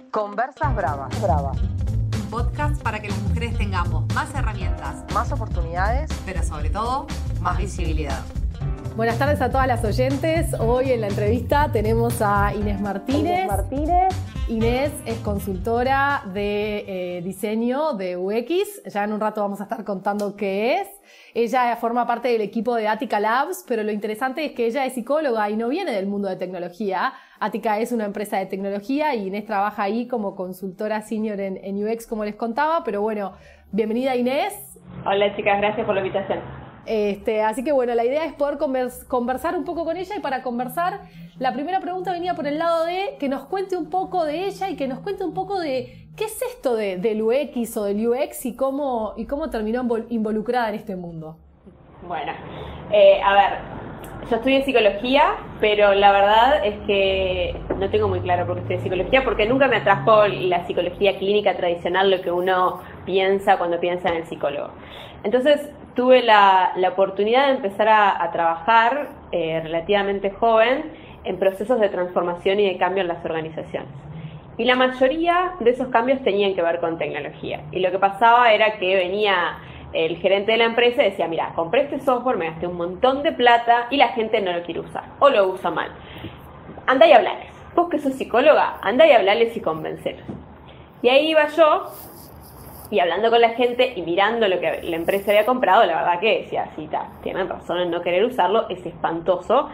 Conversas Bravas. Un podcast para que las mujeres tengamos más herramientas, Más oportunidades, pero sobre todo, más visibilidad. Buenas tardes a todas las oyentes. Hoy en la entrevista tenemos a Inés Martínez. Inés es consultora de diseño de UX. Ya en un rato vamos a estar contando qué es. Ella forma parte del equipo de Attica Labs, pero lo interesante es que ella es psicóloga y no viene del mundo de tecnología. Attica es una empresa de tecnología y Inés trabaja ahí como consultora senior en UX, como les contaba. Pero bueno, bienvenida Inés. Hola chicas, gracias por la invitación. Así que bueno, la idea es poder conversar un poco con ella, y para conversar, la primera pregunta venía por el lado de que nos cuente un poco de ella y que nos cuente un poco de qué es esto del UX o del UX y cómo terminó involucrada en este mundo. Bueno, a ver, yo estudié psicología, pero la verdad es que no tengo muy claro por qué estudié psicología, porque nunca me atrajo la psicología clínica tradicional, lo que uno piensa cuando piensa en el psicólogo. Entonces tuve la oportunidad de empezar a trabajar relativamente joven en procesos de transformación y de cambio en las organizaciones. Y la mayoría de esos cambios tenían que ver con tecnología. Y lo que pasaba era que venía el gerente de la empresa y decía, mira, compré este software, me gasté un montón de plata y la gente no lo quiere usar o lo usa mal. Andá y hablales. Vos que sos psicóloga, andá y hablales y convencelos. Y ahí iba yo, y hablando con la gente y mirando lo que la empresa había comprado, la verdad que decía, sí, tienen razón en no querer usarlo, es espantoso.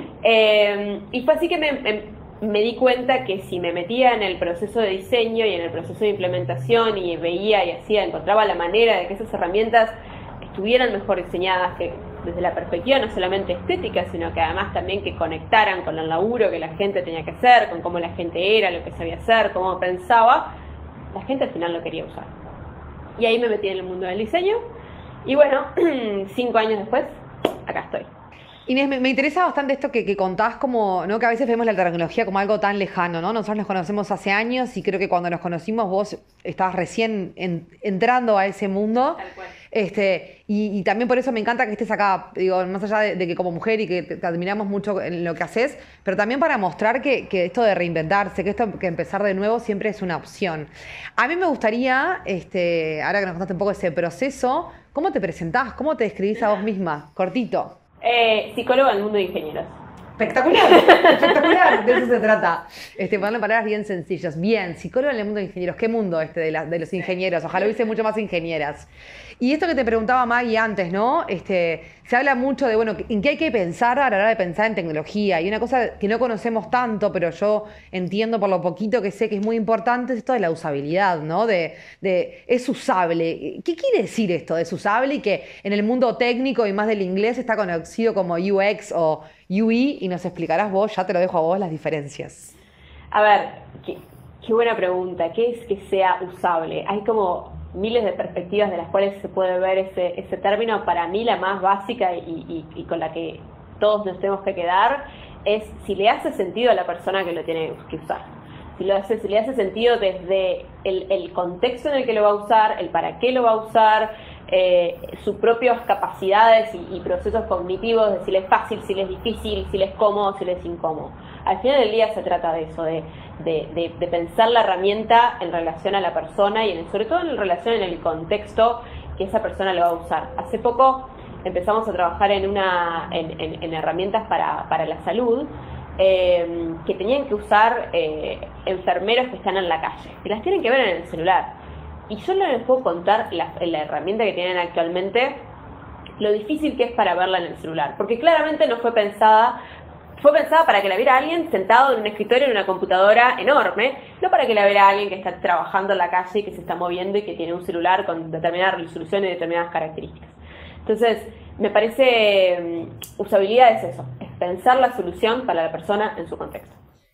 Y fue así que me di cuenta que si me metía en el proceso de diseño y en el proceso de implementación y veía y encontraba la manera de que esas herramientas estuvieran mejor diseñadas, que desde la perspectiva no solamente estética, sino que además también que conectaran con el laburo que la gente tenía que hacer, con cómo la gente era, lo que sabía hacer, cómo pensaba, la gente al final lo quería usar. Y ahí me metí en el mundo del diseño. Y bueno, 5 años después, acá estoy. Inés, me interesa bastante esto que contás, como, ¿no? Que a veces vemos la tecnología como algo tan lejano, ¿no? Nosotros nos conocemos hace años y creo que cuando nos conocimos vos estabas recién entrando a ese mundo. Tal cual. Y también por eso me encanta que estés acá, digo, más allá de que como mujer y que te admiramos mucho en lo que haces, pero también para mostrar que esto de reinventarse, que empezar de nuevo siempre es una opción. A mí me gustaría, ahora que nos contaste un poco ese proceso, ¿cómo te presentás? ¿Cómo te describís a vos misma? Cortito. Psicóloga en el mundo de ingenieros. Espectacular, espectacular, de eso se trata. Ponerle palabras bien sencillas. Bien, psicólogo en el mundo de ingenieros. ¿Qué mundo de los ingenieros? Ojalá hubiese mucho más ingenieras. Y esto que te preguntaba Maggie antes, ¿no? Se habla mucho de, bueno, en qué hay que pensar a la hora de pensar en tecnología. Y una cosa que no conocemos tanto, pero yo entiendo por lo poquito que sé que es muy importante, es esto de la usabilidad, ¿no? Es usable. ¿Qué quiere decir esto de es usable y que en el mundo técnico y más del inglés está conocido como UX o UI? Y nos explicarás vos, ya te lo dejo a vos, las diferencias. A ver, qué buena pregunta. ¿Qué es que sea usable? Hay como miles de perspectivas de las cuales se puede ver ese término. Para mí la más básica y con la que todos nos tenemos que quedar es si le hace sentido a la persona que lo tiene que usar. Si le hace sentido desde el contexto en el que lo va a usar, el para qué lo va a usar, sus propias capacidades y procesos cognitivos, de si le es fácil, si le es difícil, si le es cómodo, si le es incómodo. Al final del día se trata de eso, de pensar la herramienta en relación a la persona y sobre todo en relación en el contexto que esa persona lo va a usar. Hace poco empezamos a trabajar en herramientas para la salud, que tenían que usar enfermeros que están en la calle, que las tienen que ver en el celular. Y yo no les puedo contar la herramienta que tienen actualmente, lo difícil que es para verla en el celular, porque claramente no fue pensada para que la viera alguien sentado en un escritorio en una computadora enorme, no para que la viera alguien que está trabajando en la calle y que se está moviendo y que tiene un celular con determinada resolución y determinadas características. Entonces, me parece usabilidad es eso, es pensar la solución para la persona en su contexto.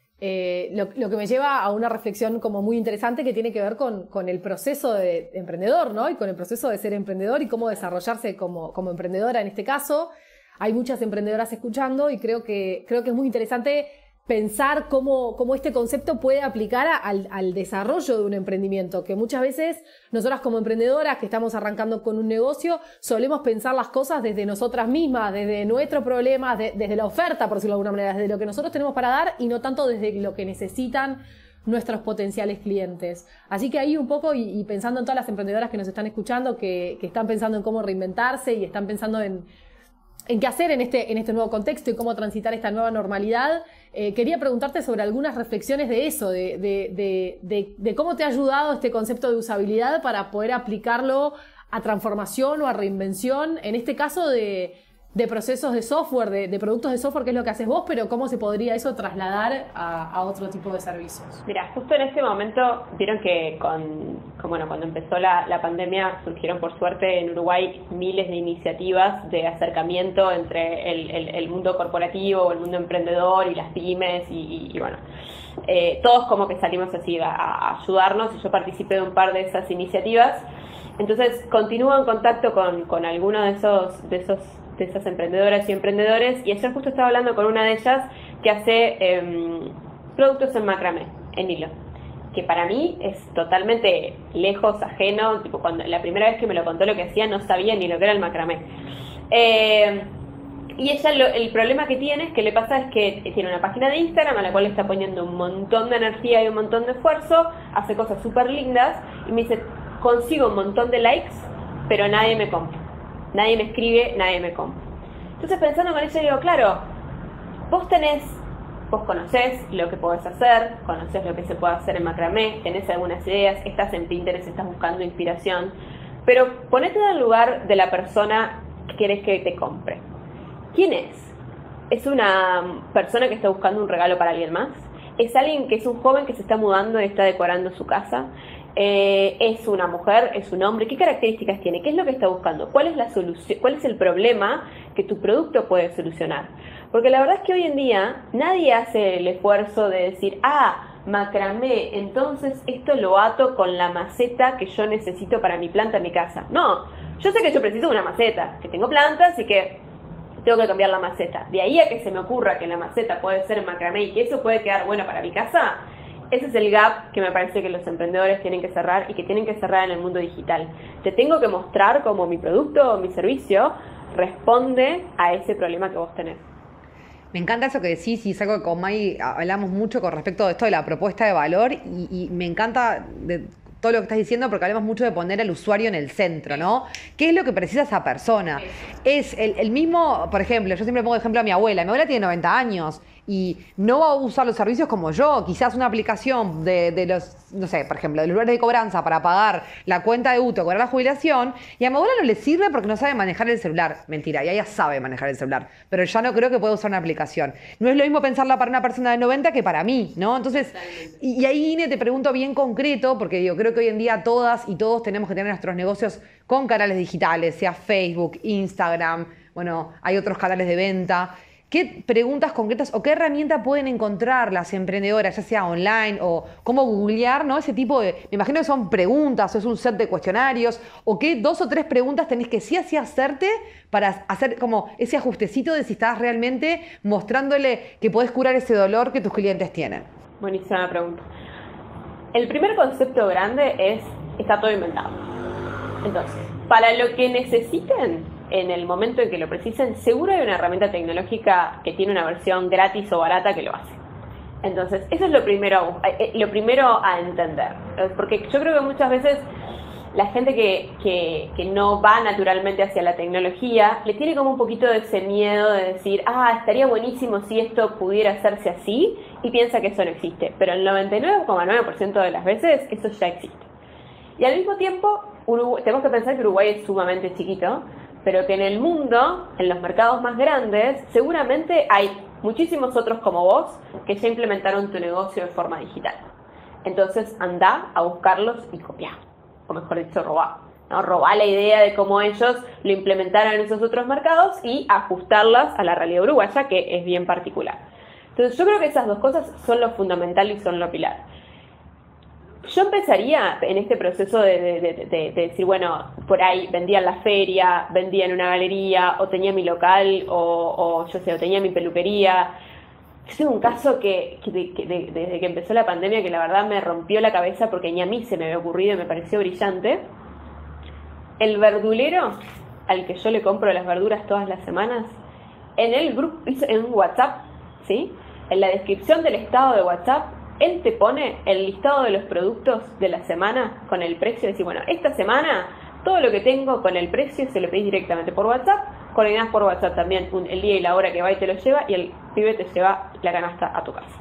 Lo que me lleva a una reflexión como muy interesante que tiene que ver con el proceso de emprendedor, ¿no? Y con el proceso de ser emprendedor y cómo desarrollarse como emprendedora en este caso. Hay muchas emprendedoras escuchando y creo que es muy interesante pensar cómo este concepto puede aplicar al desarrollo de un emprendimiento, que muchas veces nosotras como emprendedoras que estamos arrancando con un negocio solemos pensar las cosas desde nosotras mismas, desde nuestros problemas, desde la oferta, por decirlo de alguna manera, desde lo que nosotros tenemos para dar y no tanto desde lo que necesitan nuestros potenciales clientes. Así que ahí un poco, y pensando en todas las emprendedoras que nos están escuchando, que están pensando en cómo reinventarse y están pensando en qué hacer en este nuevo contexto y cómo transitar esta nueva normalidad, quería preguntarte sobre algunas reflexiones de eso, de cómo te ha ayudado este concepto de usabilidad para poder aplicarlo a transformación o a reinvención, en este caso de procesos de software, de productos de software, que es lo que haces vos, pero cómo se podría eso trasladar a otro tipo de servicios. Mira, justo en este momento, vieron que cuando empezó la pandemia surgieron por suerte en Uruguay miles de iniciativas de acercamiento entre el mundo corporativo, el mundo emprendedor y las pymes y bueno, todos como que salimos así a ayudarnos, y yo participé de un par de esas iniciativas. Entonces continúo en contacto con algunos de esas emprendedoras y emprendedores, y ayer justo estaba hablando con una de ellas que hace productos en macramé, en hilo, que para mí es totalmente lejos, ajeno. Tipo, cuando la primera vez que me lo contó lo que hacía, no sabía ni lo que era el macramé. Y ella el problema que tiene es que le pasa es que tiene una página de Instagram a la cual le está poniendo un montón de energía y un montón de esfuerzo, hace cosas súper lindas, y me dice, consigo un montón de likes, pero nadie me compra. Nadie me escribe, nadie me compra. Entonces, pensando con ella, digo, claro, vos conocés lo que podés hacer, conocés lo que se puede hacer en macramé, tenés algunas ideas, estás en Pinterest, estás buscando inspiración, pero ponete en el lugar de la persona que querés que te compre. ¿Quién es? ¿Es una persona que está buscando un regalo para alguien más? ¿Es alguien que es un joven que se está mudando y está decorando su casa? ¿Es una mujer? ¿Es un hombre? ¿Qué características tiene? ¿Qué es lo que está buscando? ¿Cuál es la solución? ¿Cuál es el problema que tu producto puede solucionar? Porque la verdad es que hoy en día nadie hace el esfuerzo de decir, macramé, entonces esto lo ato con la maceta que yo necesito para mi planta en mi casa. No, yo sé que yo preciso una maceta, que tengo plantas y que tengo que cambiar la maceta. De ahí a que se me ocurra que la maceta puede ser en macramé y que eso puede quedar bueno para mi casa. Ese es el gap que me parece que los emprendedores tienen que cerrar y que tienen que cerrar en el mundo digital. Te tengo que mostrar cómo mi producto o mi servicio responde a ese problema que vos tenés. Me encanta eso que decís, y es algo que con Mai hablamos mucho con respecto a esto de la propuesta de valor, y me encanta de todo lo que estás diciendo, porque hablamos mucho de poner al usuario en el centro, ¿no? ¿Qué es lo que precisa esa persona? Es el mismo, por ejemplo, yo siempre pongo de ejemplo a mi abuela. Mi abuela tiene 90 años y no va a usar los servicios como yo. Quizás una aplicación de los, no sé, por ejemplo, de los lugares de cobranza para pagar la cuenta de UTO, cobrar la jubilación, y a mi abuela no le sirve porque no sabe manejar el celular. Mentira, y ella sabe manejar el celular, pero ya no creo que pueda usar una aplicación. No es lo mismo pensarla para una persona de 90 que para mí, ¿no? Entonces, y ahí, Ine, te pregunto bien concreto, porque digo, creo que hoy en día todas y todos tenemos que tener nuestros negocios con canales digitales, sea Facebook, Instagram, bueno, hay otros canales de venta. ¿Qué preguntas concretas o qué herramienta pueden encontrar las emprendedoras, ya sea online o cómo googlear, ¿no? Ese tipo de, me imagino que son preguntas, o es un set de cuestionarios, o qué 2 o 3 preguntas tenés que sí así hacerte para hacer como ese ajustecito de si estás realmente mostrándole que podés curar ese dolor que tus clientes tienen. Buenísima pregunta. El primer concepto grande es, está todo inventado. Entonces, para lo que necesiten, en el momento en que lo precisen, seguro hay una herramienta tecnológica que tiene una versión gratis o barata que lo hace. Entonces, eso es lo primero a entender. Porque yo creo que muchas veces la gente que no va naturalmente hacia la tecnología, le tiene como un poquito de ese miedo de decir, estaría buenísimo si esto pudiera hacerse así, y piensa que eso no existe. Pero el 99,9% de las veces eso ya existe. Y al mismo tiempo, tenemos que pensar que Uruguay es sumamente chiquito, pero que en el mundo, en los mercados más grandes, seguramente hay muchísimos otros como vos que ya implementaron tu negocio de forma digital. Entonces, andá a buscarlos y copiá, o mejor dicho, robá, ¿no? Robá la idea de cómo ellos lo implementaron en esos otros mercados y ajustarlas a la realidad uruguaya, que es bien particular. Entonces, yo creo que esas 2 cosas son lo fundamental y son lo pilar. Yo empezaría en este proceso de decir, bueno, por ahí vendía en la feria, vendía en una galería, o tenía mi local, o tenía mi peluquería. Yo tengo un caso que desde que empezó la pandemia, que la verdad me rompió la cabeza porque ni a mí se me había ocurrido y me pareció brillante. El verdulero al que yo le compro las verduras todas las semanas, en el grupo, en WhatsApp, ¿sí? En la descripción del estado de WhatsApp, él te pone el listado de los productos de la semana con el precio. Decís, bueno, esta semana todo lo que tengo con el precio se lo pedís directamente por WhatsApp. Coordinás por WhatsApp también el día y la hora que va y te lo lleva, y el pibe te lleva la canasta a tu casa.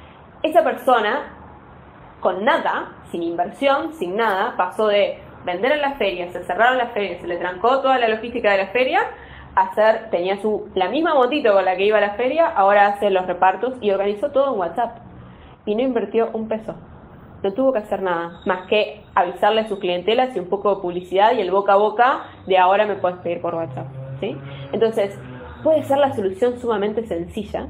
Esa persona, con nada, sin inversión, sin nada, pasó de vender en las ferias, se cerraron las ferias, se le trancó toda la logística de la feria, tenía la misma motito con la que iba a la feria, ahora hace los repartos y organizó todo en WhatsApp. Y no invirtió un peso. No tuvo que hacer nada, más que avisarle a sus clientelas y un poco de publicidad y el boca a boca de ahora me puedes pedir por WhatsApp, ¿sí? Entonces, puede ser la solución sumamente sencilla.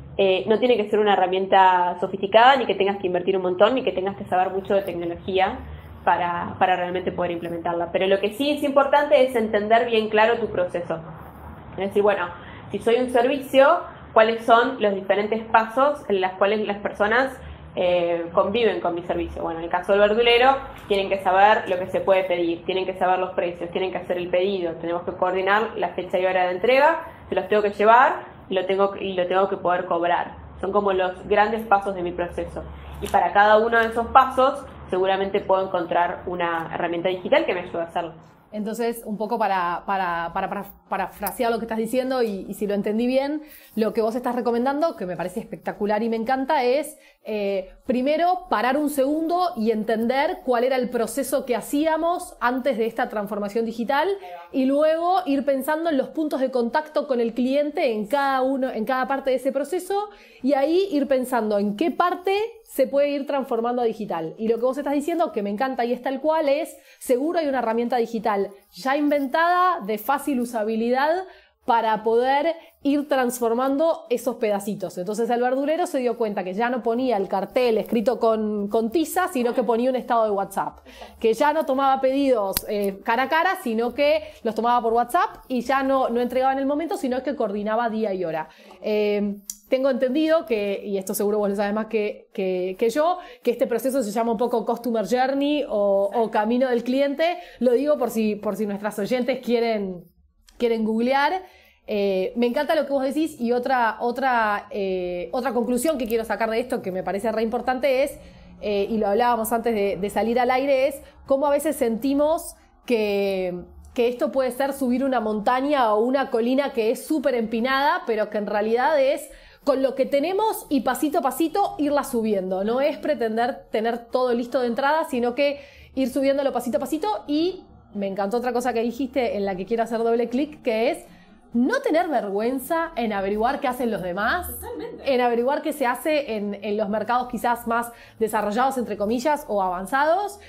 No tiene que ser una herramienta sofisticada, ni que tengas que invertir un montón, ni que tengas que saber mucho de tecnología para realmente poder implementarla. Pero lo que sí es importante es entender bien claro tu proceso. Es decir, bueno, si soy un servicio, ¿cuáles son los diferentes pasos en los cuales las personas conviven con mi servicio? Bueno, en el caso del verdulero, tienen que saber lo que se puede pedir, tienen que saber los precios, tienen que hacer el pedido, tenemos que coordinar la fecha y hora de entrega, se los tengo que llevar y lo tengo que poder cobrar. Son como los grandes pasos de mi proceso. Y para cada uno de esos pasos, seguramente puedo encontrar una herramienta digital que me ayude a hacerlo. Entonces, un poco para parafrasear lo que estás diciendo y si lo entendí bien, lo que vos estás recomendando, que me parece espectacular y me encanta, es primero parar un segundo y entender cuál era el proceso que hacíamos antes de esta transformación digital y luego ir pensando en los puntos de contacto con el cliente en cada parte de ese proceso y ahí ir pensando en qué parte se puede ir transformando a digital. Y lo que vos estás diciendo, que me encanta y es tal cual, es seguro hay una herramienta digital ya inventada de fácil usabilidad para poder ir transformando esos pedacitos. Entonces el verdulero se dio cuenta que ya no ponía el cartel escrito con tiza, sino que ponía un estado de WhatsApp. Que ya no tomaba pedidos cara a cara, sino que los tomaba por WhatsApp y ya no entregaba en el momento, sino que coordinaba día y hora. Tengo entendido que, y esto seguro vos lo sabes más que yo, que este proceso se llama un poco Customer Journey o Camino del Cliente. Lo digo por si nuestras oyentes quieren googlear. Me encanta lo que vos decís y otra conclusión que quiero sacar de esto que me parece re importante es, y lo hablábamos antes de salir al aire, es cómo a veces sentimos que esto puede ser subir una montaña o una colina que es súper empinada, pero que en realidad es con lo que tenemos y pasito a pasito irla subiendo. No es pretender tener todo listo de entrada, sino que ir subiéndolo pasito a pasito. Y me encantó otra cosa que dijiste en la que quiero hacer doble clic, que es no tener vergüenza en averiguar qué hacen los demás. Totalmente. En averiguar qué se hace en los mercados quizás más desarrollados, entre comillas, o avanzados.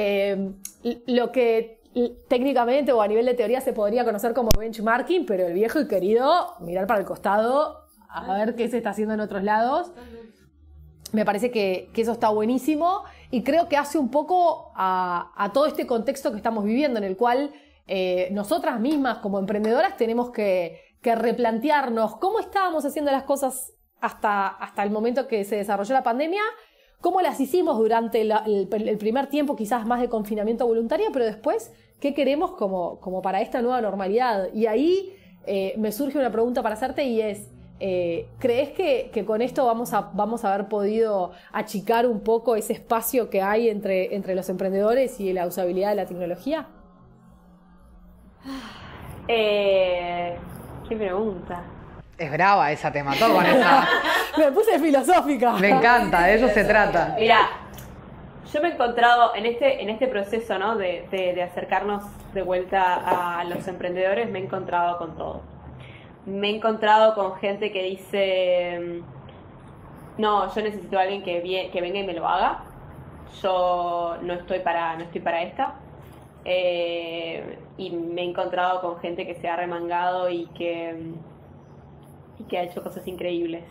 Lo que técnicamente o a nivel de teoría se podría conocer como benchmarking, pero el viejo y querido mirar para el costado a ver qué se está haciendo en otros lados. Me parece que eso está buenísimo y creo que hace un poco a todo este contexto que estamos viviendo, en el cual nosotras mismas como emprendedoras tenemos que replantearnos cómo estábamos haciendo las cosas hasta el momento que se desarrolló la pandemia, cómo las hicimos durante el primer tiempo, quizás más de confinamiento voluntario, pero después, ¿qué queremos como para esta nueva normalidad? Y ahí me surge una pregunta para hacerte y es, ¿crees que con esto vamos a haber podido achicar un poco ese espacio que hay entre los emprendedores y la usabilidad de la tecnología? ¿Qué pregunta? Es brava esa tema, todo con esa. Me puse filosófica. Me encanta, de eso se trata. Mira, yo me he encontrado en este proceso, ¿no? de acercarnos de vuelta a los emprendedores, me he encontrado con todo. Me he encontrado con gente que dice, no, yo necesito a alguien que venga y me lo haga. Yo no estoy para esta. Y me he encontrado con gente que se ha remangado y que ha hecho cosas increíbles.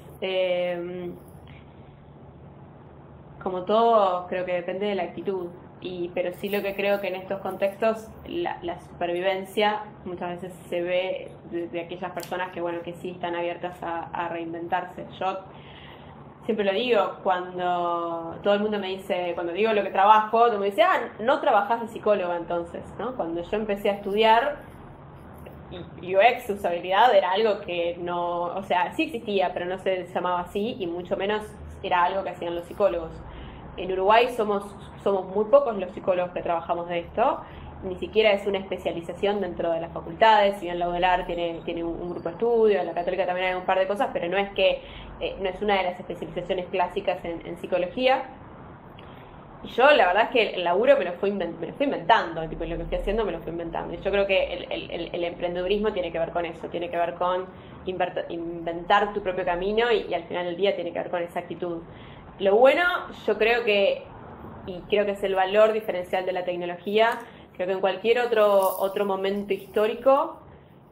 Como todo, creo que depende de la actitud. Pero sí lo que creo que en estos contextos la supervivencia muchas veces se ve de aquellas personas que sí están abiertas a reinventarse. Yo siempre lo digo, cuando todo el mundo me dice, cuando digo lo que trabajo, todo el mundo dice, no trabajás de psicóloga entonces, ¿no? Cuando yo empecé a estudiar, y UX, usabilidad, era algo que no, o sea, sí existía, pero no se llamaba así y mucho menos era algo que hacían los psicólogos. En Uruguay somos muy pocos los psicólogos que trabajamos de esto, ni siquiera es una especialización dentro de las facultades, si bien la UDELAR tiene un grupo de estudio, en la Católica también hay un par de cosas, pero no es que no es una de las especializaciones clásicas en psicología. Y yo la verdad es que el laburo me lo fui inventando, tipo, lo que estoy haciendo me lo fui inventando. Y yo creo que el emprendedurismo tiene que ver con eso, tiene que ver con inventar tu propio camino y al final del día tiene que ver con esa actitud. Lo bueno, yo creo que, y creo que es el valor diferencial de la tecnología, creo que en cualquier otro momento histórico,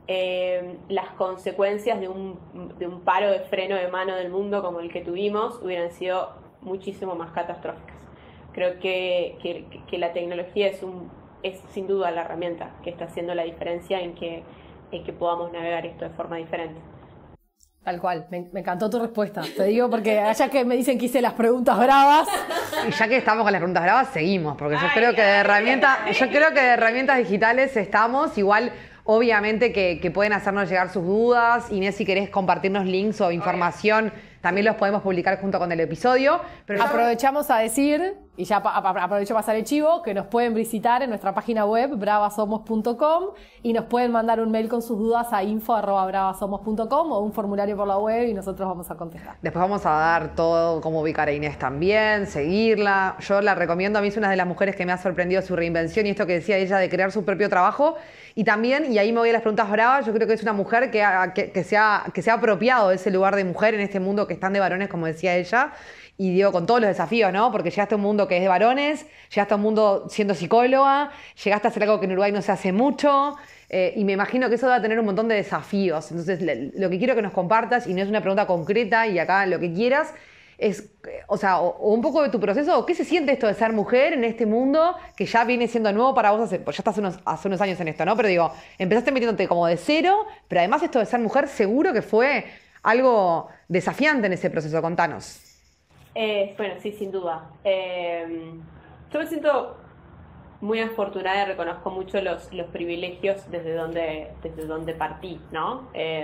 las consecuencias de un paro de freno de mano del mundo como el que tuvimos hubieran sido muchísimo más catastróficas. Creo que la tecnología es sin duda la herramienta que está haciendo la diferencia en que podamos navegar esto de forma diferente. Tal cual, me encantó tu respuesta. Te digo porque allá que me dicen que hice las preguntas bravas. Y ya que estamos con las preguntas bravas, seguimos, porque yo creo que de herramientas digitales estamos igual. Obviamente que pueden hacernos llegar sus dudas. Inés, si querés compartirnos links o información, también los podemos publicar junto con el episodio. Pero aprovechamos a decir, y ya aprovecho a pasar el chivo, que nos pueden visitar en nuestra página web, bravasomos.com, y nos pueden mandar un mail con sus dudas a info@bravasomos.com o un formulario por la web y nosotros vamos a contestar. Después vamos a dar todo, cómo ubicar a Inés también, seguirla. Yo la recomiendo, a mí es una de las mujeres que me ha sorprendido su reinvención y esto que decía ella de crear su propio trabajo. Y también, y ahí me voy a las preguntas bravas, yo creo que es una mujer que se ha apropiado de ese lugar de mujer en este mundo que están de varones, como decía ella. Y digo, con todos los desafíos, ¿no? Porque llegaste a un mundo que es de varones, llegaste a un mundo siendo psicóloga, llegaste a hacer algo que en Uruguay no se hace mucho, y me imagino que eso va a tener un montón de desafíos. Entonces, lo que quiero que nos compartas, y no es una pregunta concreta, y acá lo que quieras, es, o sea, o un poco de tu proceso, o qué se siente esto de ser mujer en este mundo que ya viene siendo nuevo para vos, pues ya estás hace unos años en esto, ¿no? Pero digo, empezaste metiéndote como de cero, pero además esto de ser mujer seguro que fue algo desafiante en ese proceso. Contanos. Bueno, sí, sin duda. Yo me siento muy afortunada y reconozco mucho los privilegios desde donde partí, ¿no?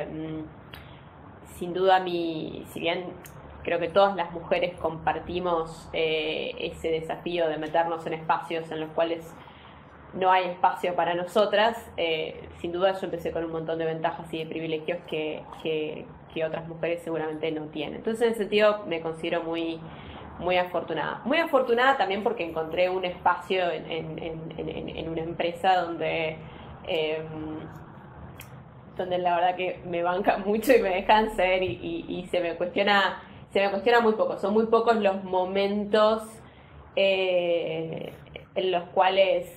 Sin duda, si bien creo que todas las mujeres compartimos ese desafío de meternos en espacios en los cuales no hay espacio para nosotras, sin duda yo empecé con un montón de ventajas y de privilegios que otras mujeres seguramente no tienen. Entonces, en ese sentido, me considero muy afortunada. Muy afortunada también porque encontré un espacio en una empresa donde la verdad que me bancan mucho y me dejan ser y se me cuestiona muy poco. Son muy pocos los momentos en los cuales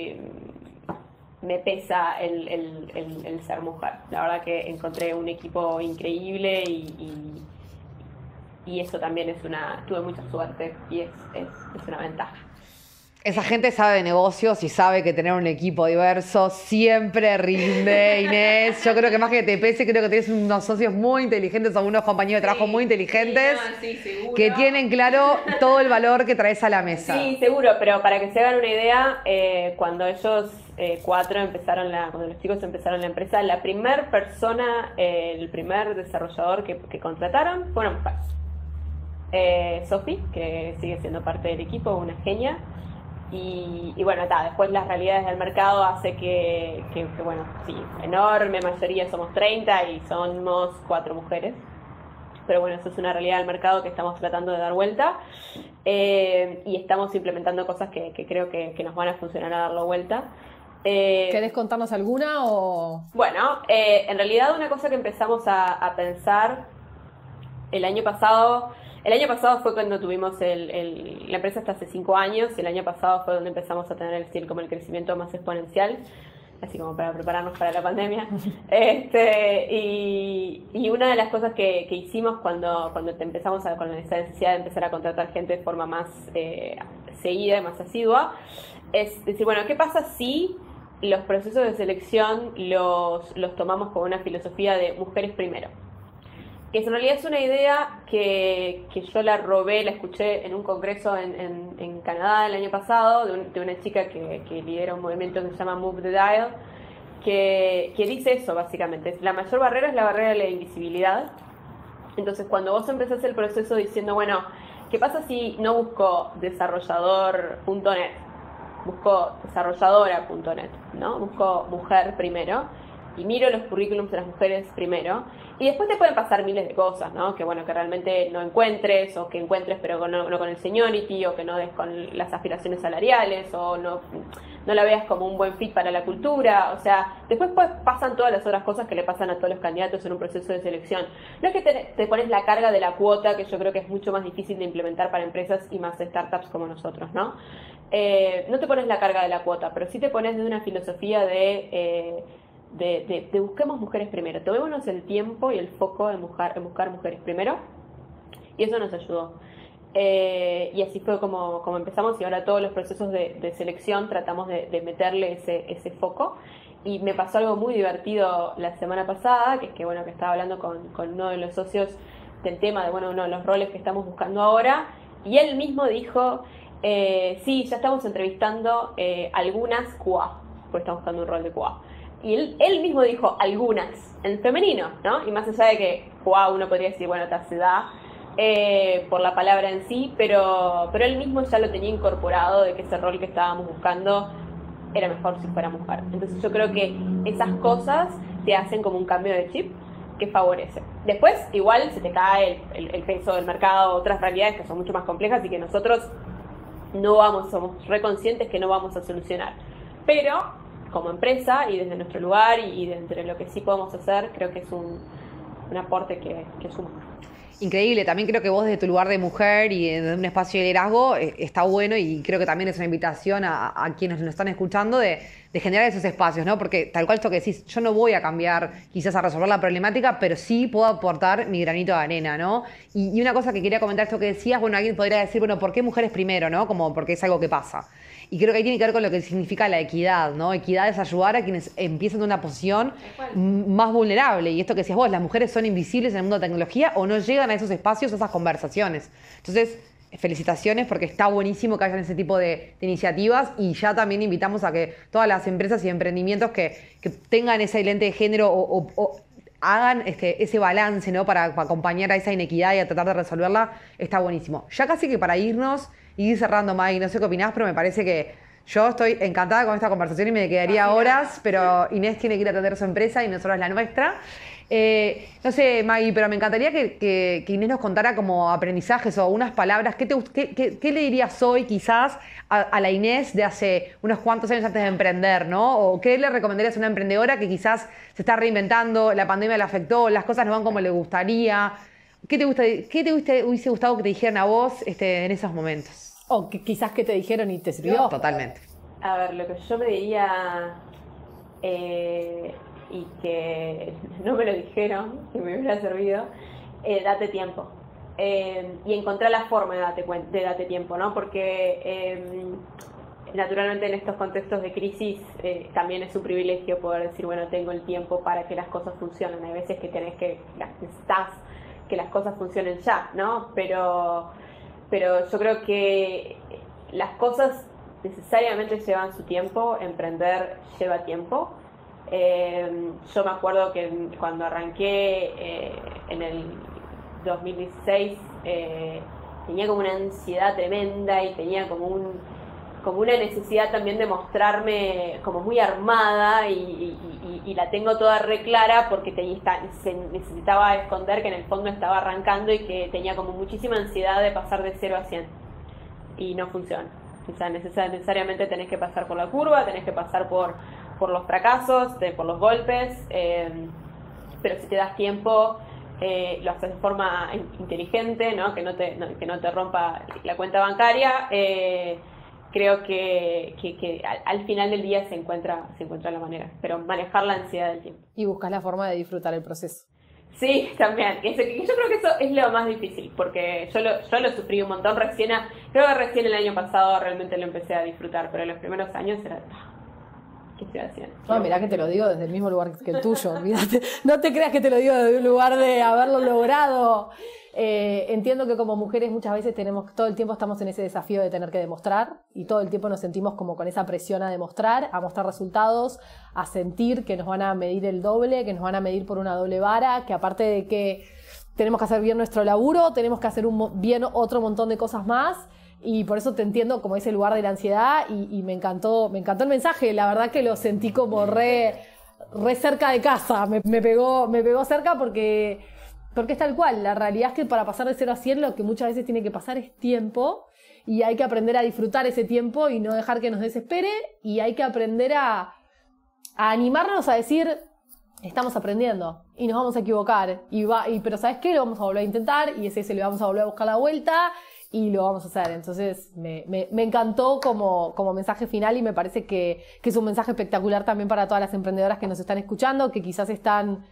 me pesa el ser mujer. La verdad que encontré un equipo increíble y eso también tuve mucha suerte y es una ventaja. Esa gente sabe de negocios y sabe que tener un equipo diverso siempre rinde, Inés. Yo creo que más que te pese, creo que tienes unos socios muy inteligentes, o unos compañeros de trabajo muy inteligentes, que tienen claro todo el valor que traes a la mesa. Sí, seguro, pero para que se hagan una idea, cuando ellos cuando los chicos empezaron la empresa, la primer persona, el primer desarrollador que contrataron fue una mujer. Sofi, que sigue siendo parte del equipo, una genia. Y bueno, después las realidades del mercado hace que bueno, sí, enorme mayoría somos 30 y somos 4 mujeres. Pero bueno, eso es una realidad del mercado que estamos tratando de dar vuelta. Y estamos implementando cosas que creo que nos van a funcionar a darlo vuelta. ¿Querés contarnos alguna o...? Bueno, en realidad una cosa que empezamos a pensar el año pasado fue cuando tuvimos la empresa está hace 5 años, y el año pasado fue donde empezamos a tener el crecimiento más exponencial, así como para prepararnos para la pandemia. Y una de las cosas que hicimos cuando empezamos con esa necesidad de empezar a contratar gente de forma más seguida y más asidua, es decir, bueno, ¿qué pasa si los procesos de selección los tomamos con una filosofía de mujeres primero? Que en realidad es una idea que yo la escuché en un congreso en Canadá el año pasado, de una chica que lidera un movimiento que se llama Move the Dial, que dice eso básicamente. La mayor barrera es la barrera de la invisibilidad. Entonces cuando vos empezás el proceso diciendo, bueno, ¿qué pasa si no busco desarrollador.net? Busco desarrolladora.net, ¿no? Busco mujer primero y miro los currículums de las mujeres primero. Y después te pueden pasar miles de cosas, ¿no? Que bueno, que realmente no encuentres, o que encuentres pero no con el seniority, o que no des con las aspiraciones salariales, o no la veas como un buen fit para la cultura. O sea, después pasan todas las otras cosas que le pasan a todos los candidatos en un proceso de selección. No es que te pones la carga de la cuota, que yo creo que es mucho más difícil de implementar para empresas y más startups como nosotros, ¿no? No te pones la carga de la cuota, pero sí te pones de una filosofía de busquemos mujeres primero. Tomémonos el tiempo y el foco en buscar mujeres primero. Y eso nos ayudó. Y así fue como empezamos, y ahora todos los procesos de selección tratamos de meterle ese foco. Y me pasó algo muy divertido la semana pasada, que es que estaba hablando con uno de los socios del tema de uno de los roles que estamos buscando ahora, y él mismo dijo, sí, ya estamos entrevistando algunas QA, porque estamos buscando un rol de QA. Y él mismo dijo algunas, en femenino, ¿no? Y más allá de que QA uno podría decir, se da por la palabra en sí, pero él mismo ya lo tenía incorporado, de que ese rol que estábamos buscando era mejor si fuera mujer. Entonces yo creo que esas cosas te hacen como un cambio de chip que favorece. Después igual se te cae el peso del mercado, otras realidades que son mucho más complejas y que nosotros somos reconscientes que no vamos a solucionar. Pero como empresa y desde nuestro lugar y de lo que sí podemos hacer, creo que es un aporte que suma. Increíble, también creo que vos desde tu lugar de mujer y de un espacio de liderazgo está bueno, y creo que también es una invitación a quienes nos están escuchando de generar esos espacios, ¿no? Porque tal cual esto que decís, yo no voy a cambiar quizás a resolver la problemática, pero sí puedo aportar mi granito de arena, ¿no? Y una cosa que quería comentar, esto que decías, alguien podría decir, ¿por qué mujeres primero, no? Como porque es algo que pasa. Y creo que ahí tiene que ver con lo que significa la equidad, ¿no? Equidad es ayudar a quienes empiezan de una posición más vulnerable. Y esto que decías vos, las mujeres son invisibles en el mundo de la tecnología o no llegan a esos espacios, a esas conversaciones. Entonces, felicitaciones, porque está buenísimo que hayan ese tipo de iniciativas, y ya también invitamos a que todas las empresas y emprendimientos que tengan ese lente de género o hagan ese balance, ¿no? Para acompañar a esa inequidad y a tratar de resolverla, está buenísimo. Ya casi que para irnos y ir cerrando, Maggie, no sé qué opinás, pero me parece que yo estoy encantada con esta conversación y me quedaría horas, pero Inés tiene que ir a atender su empresa y nosotros la nuestra. No sé, Maggie, pero me encantaría que Inés nos contara como aprendizajes o unas palabras. ¿Qué le dirías hoy quizás a la Inés de hace unos cuantos años antes de emprender, ¿no? O qué le recomendarías a una emprendedora que quizás se está reinventando, la pandemia la afectó, las cosas no van como le gustaría? ¿Qué te hubiese gustado que te dijeran a vos en esos momentos? O quizás que te dijeron y te sirvió. Totalmente. A ver, lo que yo me diría, y que no me lo dijeron, que me hubiera servido, date tiempo. Y encontrar la forma de date tiempo, ¿no? Porque naturalmente en estos contextos de crisis también es un privilegio poder decir, tengo el tiempo para que las cosas funcionen. Hay veces que necesitas que las cosas funcionen ya, ¿no? Pero yo creo que las cosas necesariamente llevan su tiempo, emprender lleva tiempo. Yo me acuerdo que cuando arranqué en el 2016 tenía como una ansiedad tremenda y tenía como una necesidad también de mostrarme como muy armada, y la tengo toda re clara porque necesitaba esconder que en el fondo estaba arrancando y que tenía como muchísima ansiedad de pasar de 0 a 100, y no funciona. O sea, necesariamente tenés que pasar por la curva, tenés que pasar por los fracasos, por los golpes, pero si te das tiempo, lo haces de forma inteligente, ¿no? Que no te rompa la cuenta bancaria. Creo que al final del día se encuentra la manera, pero manejar la ansiedad del tiempo. Y buscas la forma de disfrutar el proceso. Sí, también. Yo creo que eso es lo más difícil, porque yo lo sufrí un montón. Creo que recién el año pasado realmente lo empecé a disfrutar, pero en los primeros años era ¿Qué estoy haciendo? No, mirá que te lo digo desde el mismo lugar que el tuyo, olvídate. No te creas que te lo digo desde un lugar de haberlo logrado. Entiendo que como mujeres muchas veces todo el tiempo estamos en ese desafío de tener que demostrar y todo el tiempo nos sentimos como con esa presión a mostrar resultados, a sentir que nos van a medir el doble, que nos van a medir por una doble vara, que aparte de que tenemos que hacer bien nuestro laburo, tenemos que hacer bien otro montón de cosas más. Y por eso te entiendo como ese lugar de la ansiedad y me encantó el mensaje. La verdad que lo sentí como re cerca de casa. Me pegó cerca porque es tal cual. La realidad es que para pasar de 0 a 100 lo que muchas veces tiene que pasar es tiempo y hay que aprender a disfrutar ese tiempo y no dejar que nos desespere y hay que aprender a animarnos a decir estamos aprendiendo y nos vamos a equivocar pero ¿sabes qué? Lo vamos a volver a intentar y ese le vamos a volver a buscar la vuelta y lo vamos a hacer. Entonces me encantó como mensaje final y me parece que es un mensaje espectacular también para todas las emprendedoras que nos están escuchando, que quizás están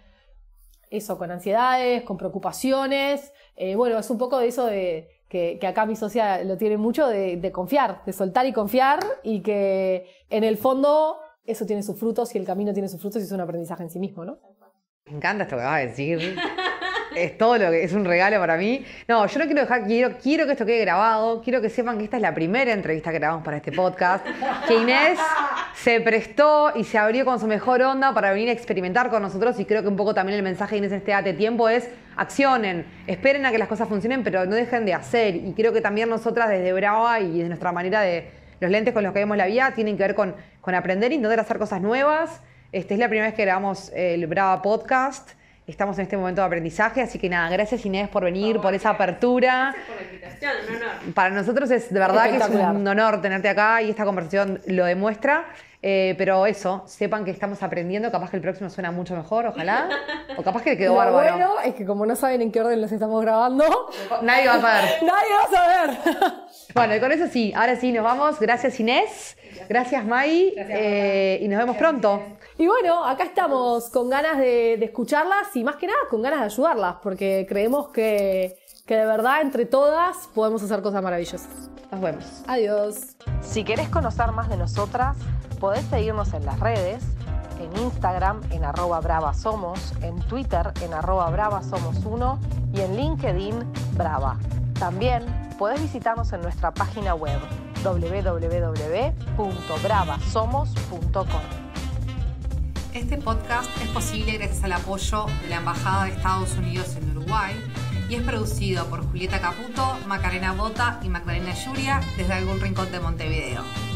con ansiedades, con preocupaciones. Bueno, es un poco de eso que acá mi socia lo tiene mucho, de confiar, de soltar y confiar y que en el fondo eso tiene sus frutos y el camino tiene sus frutos y es un aprendizaje en sí mismo, ¿no? Me encanta esto que vas a decir. Es todo lo que es un regalo para mí. No, yo no quiero dejar, quiero que esto quede grabado. Quiero que sepan que esta es la primera entrevista que grabamos para este podcast. Que Inés se prestó y se abrió con su mejor onda para venir a experimentar con nosotros. Y creo que un poco también el mensaje de Inés en este Date Tiempo es accionen, esperen a que las cosas funcionen, pero no dejen de hacer. Y creo que también nosotras desde Brava y desde nuestra manera de los lentes con los que vemos la vida tienen que ver con aprender y intentar hacer cosas nuevas. Es la primera vez que grabamos el Brava Podcast. Estamos en este momento de aprendizaje, así que nada, gracias Inés por venir, por esa apertura. Gracias por la invitación, un honor. Para nosotros es de verdad que es un honor tenerte acá y esta conversación lo demuestra. Pero eso, sepan que estamos aprendiendo, capaz que el próximo suena mucho mejor, ojalá. O capaz que le quedó bárbaro. Lo bueno es que como no saben en qué orden los estamos grabando, nadie va a saber. Nadie va a saber. Bueno, y con eso sí, ahora sí nos vamos. Gracias Inés, gracias Mai, y nos vemos pronto. Y bueno, acá estamos con ganas de escucharlas y más que nada con ganas de ayudarlas, porque creemos que de verdad entre todas podemos hacer cosas maravillosas. Nos vemos. Adiós. Si querés conocer más de nosotras, podés seguirnos en las redes, en Instagram en @bravasomos, en Twitter en @bravasomos1 y en LinkedIn Brava. También podés visitarnos en nuestra página web www.bravasomos.com. Este podcast es posible gracias al apoyo de la Embajada de Estados Unidos en Uruguay y es producido por Julieta Caputo, Macarena Bota y Magdalena Yuria desde algún rincón de Montevideo.